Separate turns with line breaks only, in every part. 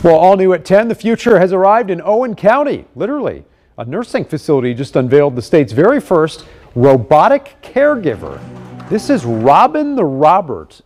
Well, all new at 10, the future has arrived in Owen County, literally. A nursing facility just unveiled the state's very first robotic caregiver. This is Robin the Robot,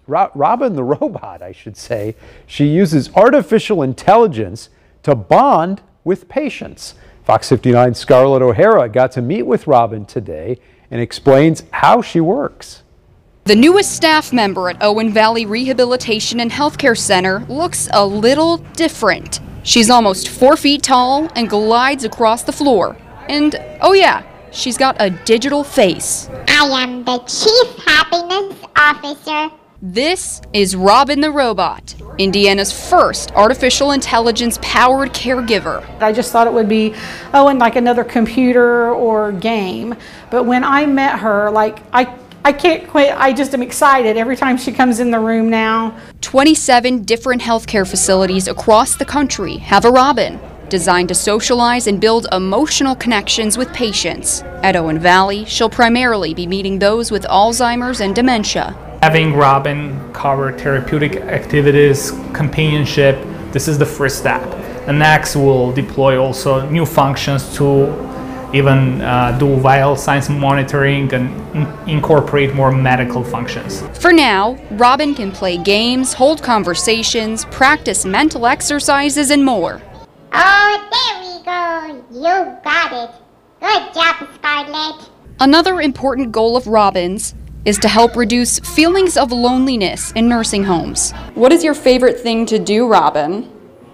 I should say. She uses artificial intelligence to bond with patients. Fox 59's Scarlett O'Hara got to meet with Robin today and explains how she works.
The newest staff member at Owen Valley Rehabilitation and Healthcare Center looks a little different. She's almost 4 feet tall and glides across the floor. And, oh yeah, she's got a digital face.
I am the Chief Happiness Officer.
This is Robin the Robot, Indiana's first artificial intelligence-powered caregiver.
I just thought it would be, like another computer or game. But when I met her, I can't quit. I just am excited every time she comes in the room now. 27 different healthcare facilities across the country have a Robin, designed to socialize and build emotional connections with patients. At Owen Valley, she'll primarily be meeting those with Alzheimer's and dementia.
Having Robin cover therapeutic activities, companionship, this is the first step. The next will deploy also new functions to even do vital signs monitoring and incorporate more medical functions.
For now, Robin can play games, hold conversations, practice mental exercises, and more.
Oh, there we go. You got it. Good job, Scarlett.
Another important goal of Robin's is to help reduce feelings of loneliness in nursing homes. What is your favorite thing to do, Robin?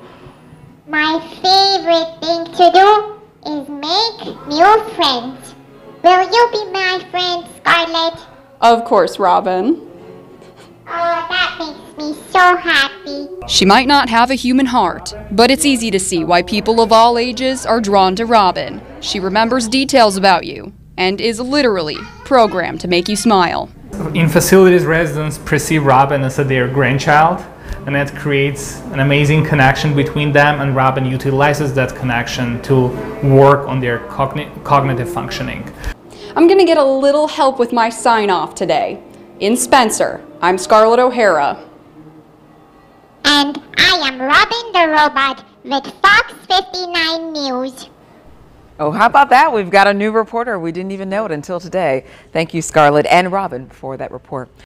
My favorite thing to do is make new friends. Will you be my friend, Scarlett?
Of course, Robin.
Oh, that makes me so happy.
She might not have a human heart, but it's easy to see why people of all ages are drawn to Robin. She remembers details about you and is literally programmed to make you smile.
In facilities, residents perceive Robin as their grandchild, and that creates an amazing connection between them, and Robin utilizes that connection to work on their cognitive functioning.
I'm gonna get a little help with my sign-off today. In Spencer, I'm Scarlett O'Hara.
And I am Robin the Robot with Fox 59 News.
Oh, how about that? We've got a new reporter. We didn't even know it until today. Thank you, Scarlett and Robin, for that report.